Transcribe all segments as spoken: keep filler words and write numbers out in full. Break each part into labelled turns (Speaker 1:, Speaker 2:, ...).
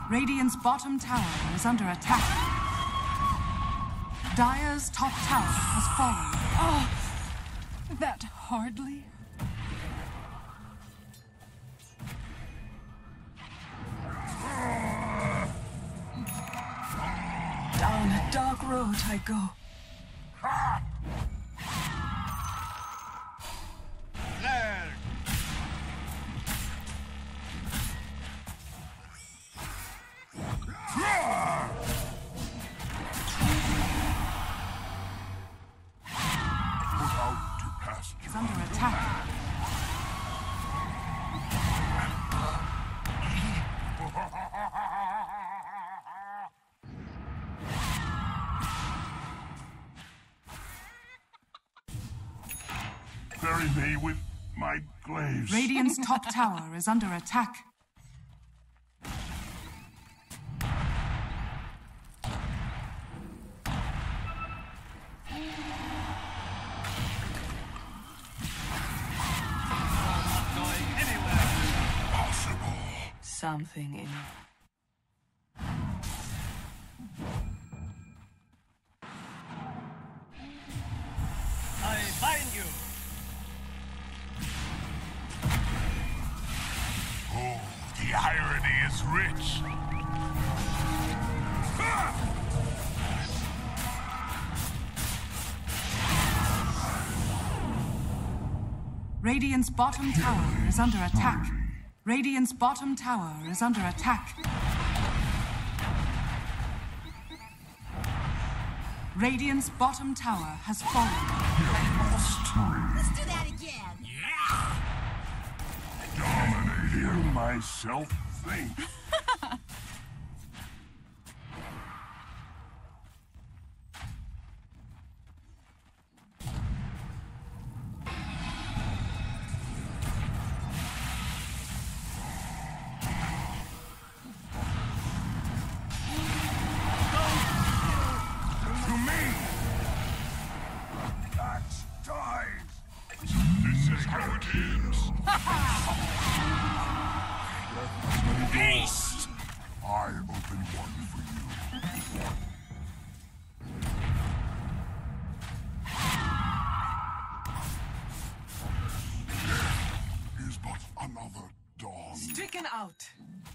Speaker 1: Radiant's bottom tower is under attack. Dire's top tower has fallen.
Speaker 2: Oh, that hardly. Down a dark road I go.
Speaker 1: Is under attack.
Speaker 3: Bury me with my glaives.
Speaker 1: Radiant's top tower is under attack.
Speaker 2: Something in
Speaker 4: I find you.
Speaker 3: Oh, the irony is rich.
Speaker 1: Radiant's bottom tower is under attack. Radiant's bottom tower is under attack. Radiant's bottom tower has fallen.
Speaker 5: Let's do that again.
Speaker 3: Yeah! Dominating myself think.
Speaker 5: Beast!
Speaker 3: I open one for you. Death is but another dawn.
Speaker 2: stricken out.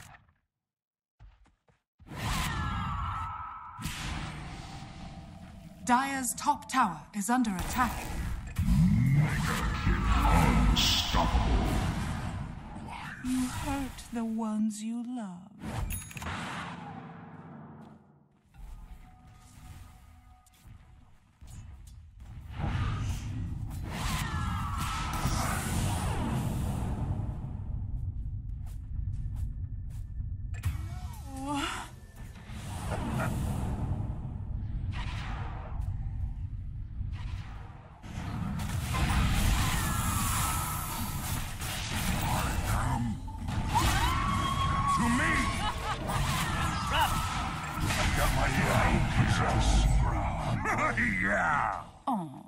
Speaker 1: Dire's top tower is under attack.
Speaker 3: Unstoppable.
Speaker 2: You hurt the ones you love.
Speaker 3: Yeah!
Speaker 1: Oh.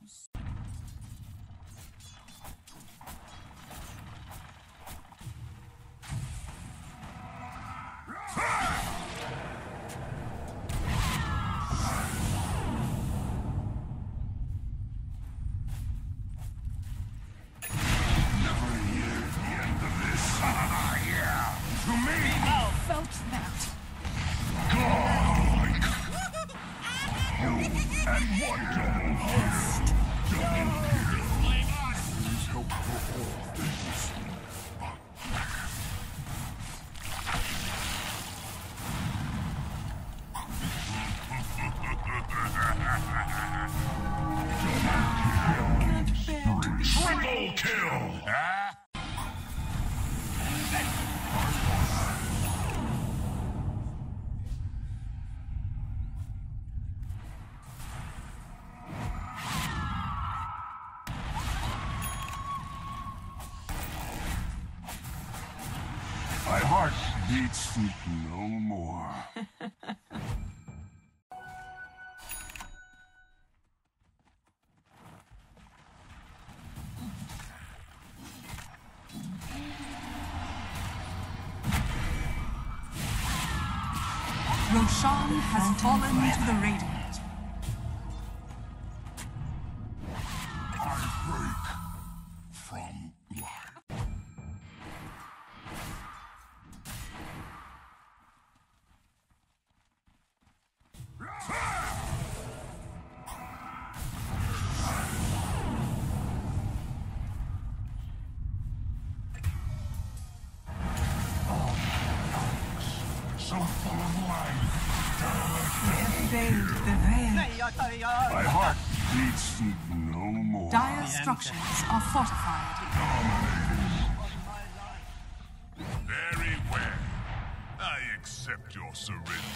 Speaker 2: Felt that.
Speaker 3: And one double kill. Double kill. Please help for all things. Triple kill. Huh? My heart beats no more.
Speaker 1: Roshan has fallen to the Radiant.
Speaker 3: I break from life. So full of life.
Speaker 2: Failed the veil.
Speaker 3: My heart beats no more.
Speaker 1: Dire structures are fortified.
Speaker 3: Very well. I accept your surrender.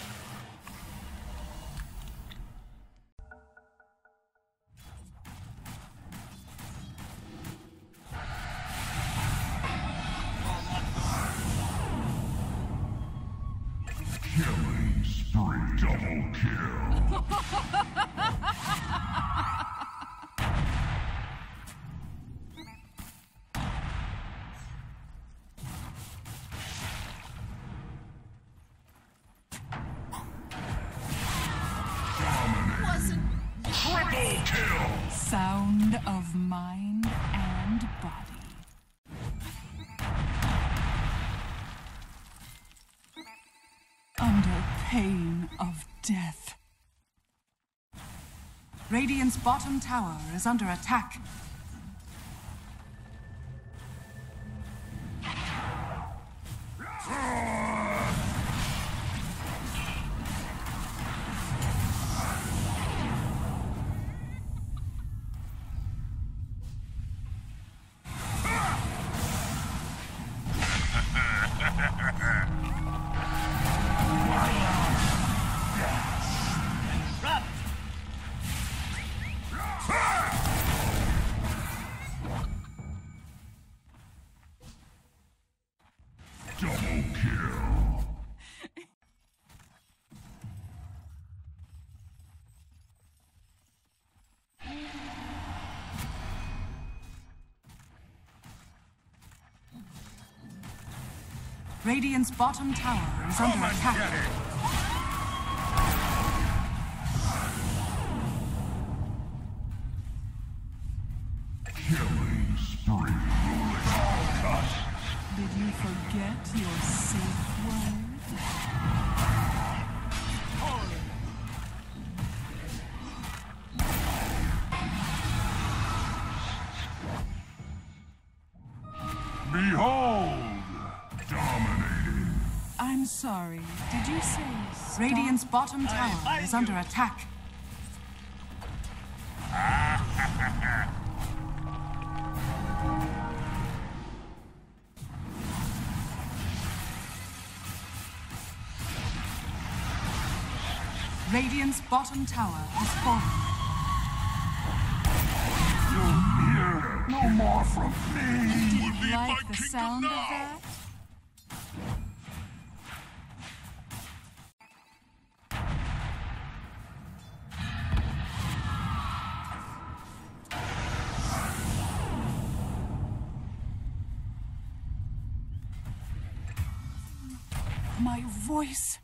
Speaker 3: Killing spree. Double kill. Triple kill.
Speaker 2: Sound of mind and body. Under pain of death.
Speaker 1: Radiant's bottom tower is under attack.
Speaker 3: Double kill.
Speaker 1: Radiant's bottom tower is under attack.
Speaker 3: Killing spree.
Speaker 2: Did you forget your safe word?
Speaker 3: Behold! Dominating.
Speaker 2: I'm sorry. Did you say stop?
Speaker 1: Radiant's bottom tower
Speaker 4: find
Speaker 1: is under
Speaker 4: you.
Speaker 1: attack. Radiant's bottom tower has fallen.
Speaker 3: You'll hear no more from me.
Speaker 1: Did you like the sound of that?
Speaker 2: My voice.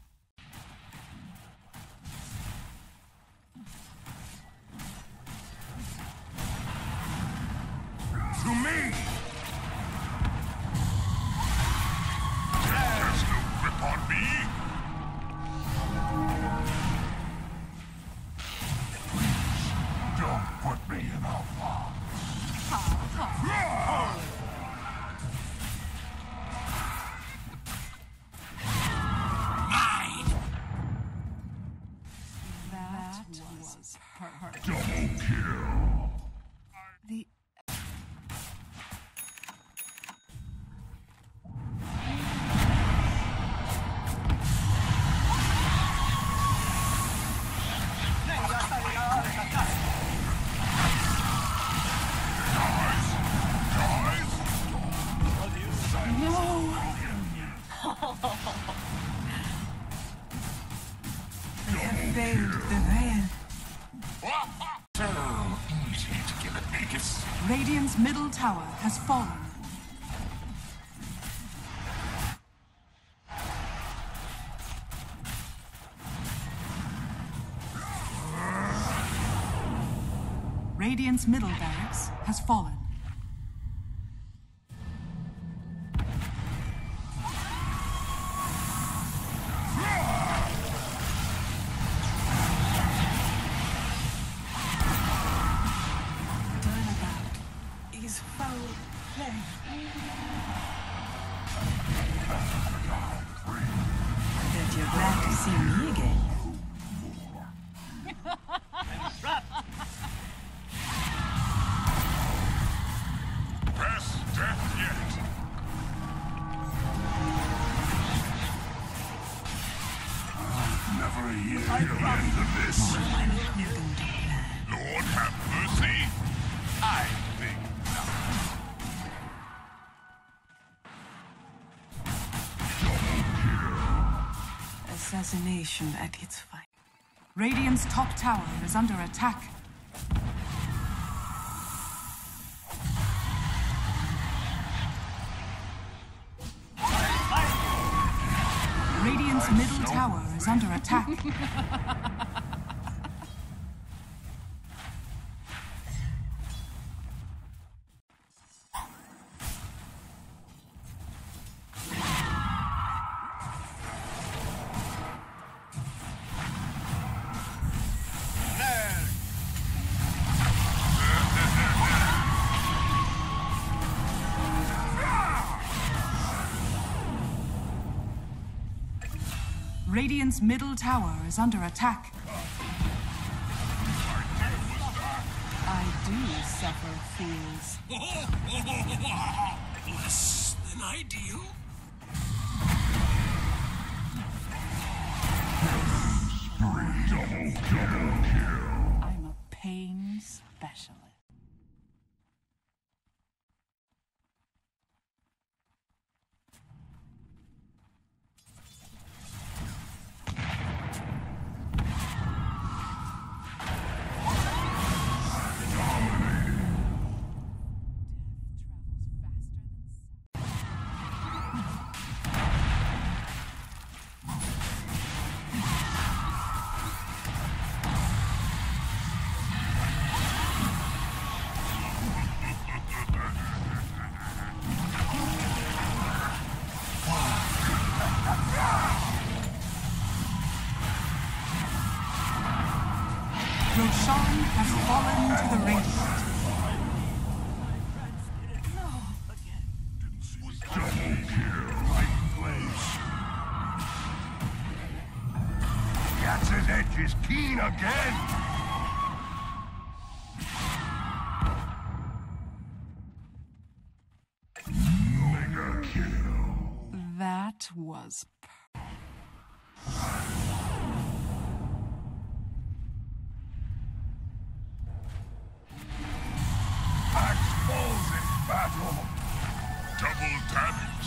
Speaker 3: To me! There's no grip on me! Please, don't put me in a box.
Speaker 2: That was her.
Speaker 3: Double kill.
Speaker 2: The failed the veil.
Speaker 3: So easy to give it Vegas.
Speaker 1: Radiant's middle tower has fallen. Radiant's middle barracks has fallen.
Speaker 2: Turnabout is foul play. Bet you're glad to see me again.
Speaker 3: Best death yet. I'll never hear the end of this. Lord have mercy. I think not.
Speaker 2: Assassination at its finest.
Speaker 1: Radiant's top tower is under attack. Radiant's middle tower is under attack. Radiant's middle tower is under attack.
Speaker 2: I do suffer fools.
Speaker 4: Less than ideal.
Speaker 3: Double, double kill.
Speaker 1: I'm a pain specialist. Roshan has fallen to the Radiant.
Speaker 3: Double kill. Right place. Yatz's edge is keen again. Mega kill.
Speaker 1: That was
Speaker 3: Axe falls in battle. Double damage.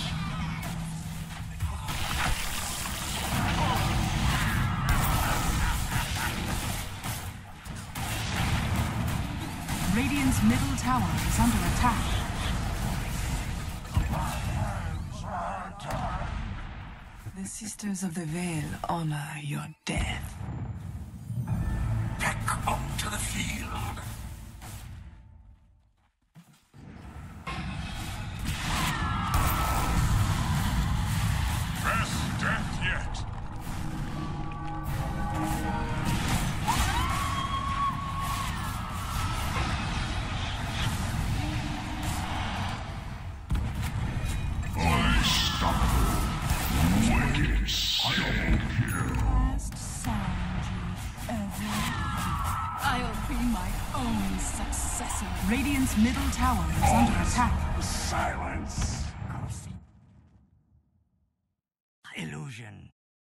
Speaker 1: Radiant's middle tower is under attack.
Speaker 2: The Sisters of the Veil honor your death.
Speaker 3: Back onto the field. Best death yet. Unstoppable. Wicked double kill.
Speaker 1: Last sound you ever I'll be my own successor. Radiant's middle tower is under attack.
Speaker 3: Silence.
Speaker 4: Illusion.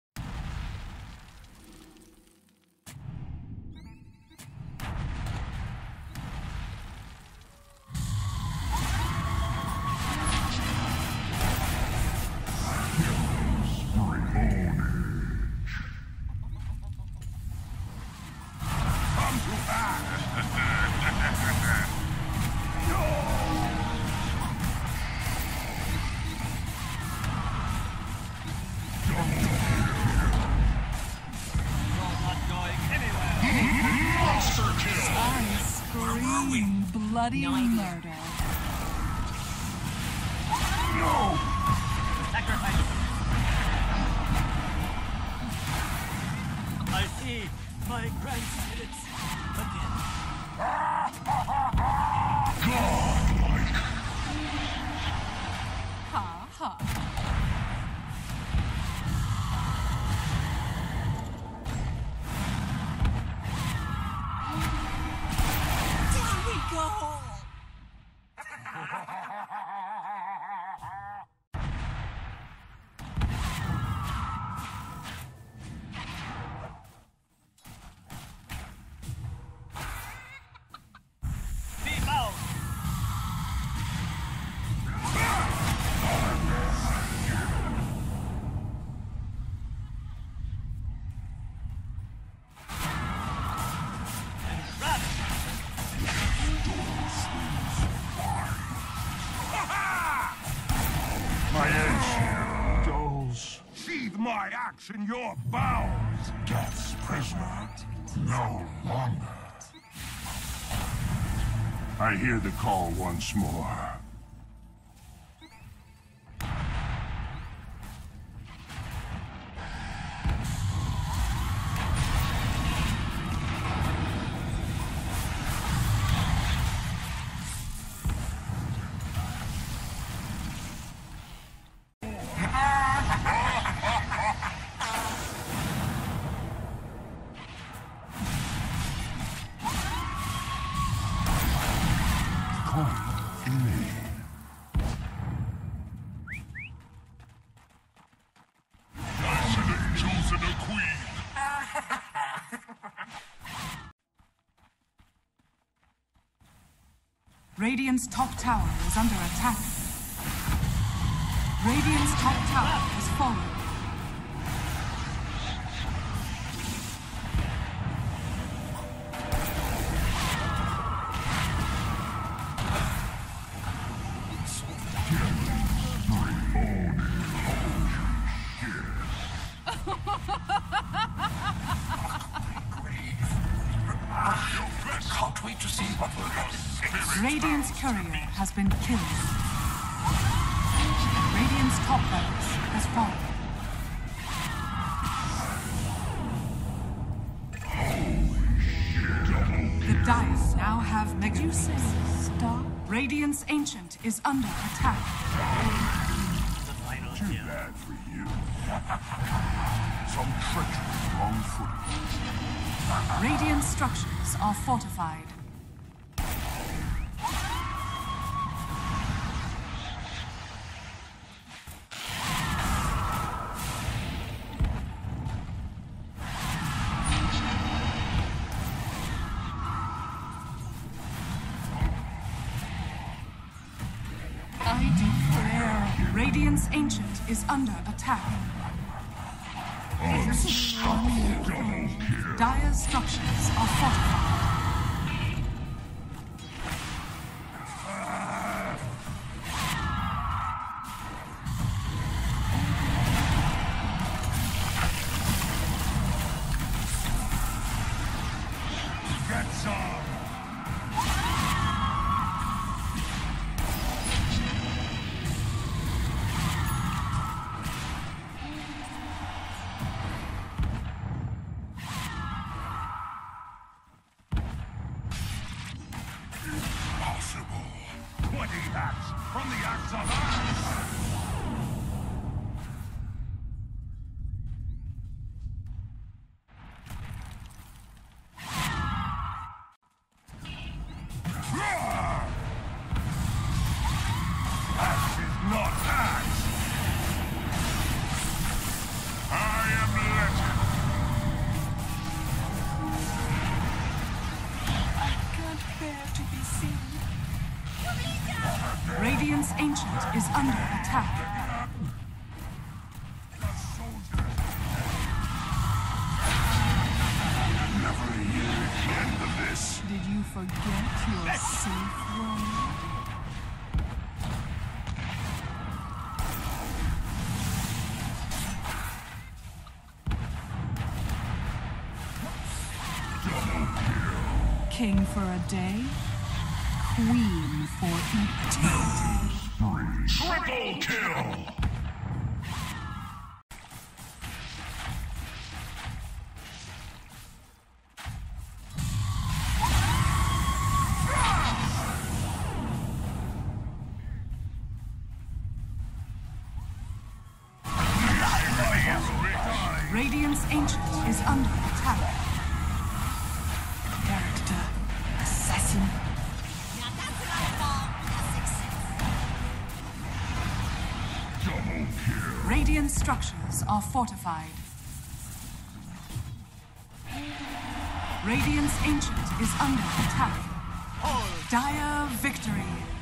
Speaker 3: Come to pass. Double
Speaker 1: bloody murder.
Speaker 3: No!
Speaker 4: Sacrifice. I see my grandspirits again.
Speaker 3: Godlike!
Speaker 1: Ha ha.
Speaker 5: Down we go!
Speaker 4: Be bound.
Speaker 3: My edge here dulls. Sheathe my axe in your bowels. Death's prisoner no longer. I hear the call once more. Come me. I should have chosen a queen.
Speaker 1: Radiant's top tower is under attack. Radiant's top tower has fallen.
Speaker 3: Can't wait to see what will happen.
Speaker 1: Radiant's courier has been killed. Radiant's top barracks has fallen. The Dire now have Mega Boosts. Stop. Radiant's Ancient is under attack.
Speaker 4: The final
Speaker 3: Too
Speaker 4: kill.
Speaker 3: bad for you. Some treachery wrong footed.
Speaker 1: Radiant structures are fortified. I declare, Radiant's Ancient is under attack. Dire structures are fortified.
Speaker 3: Get some. Impossible. Twenty hats from the axe of Axe. Axe is not axe. I am legend.
Speaker 2: I can't bear to be seen.
Speaker 1: Radiant's Ancient is under attack.
Speaker 3: Never hear the end of this.
Speaker 1: Did you forget your safe word? King for a day, queen for eternity.
Speaker 3: Triple kill!
Speaker 1: Radiant's Ancient is under attack.
Speaker 2: Character. Assassin.
Speaker 5: Now that's an eyeball. A success.
Speaker 3: Double kill!
Speaker 1: Radiant structures are fortified. Radiant's Ancient is under attack. Dire victory.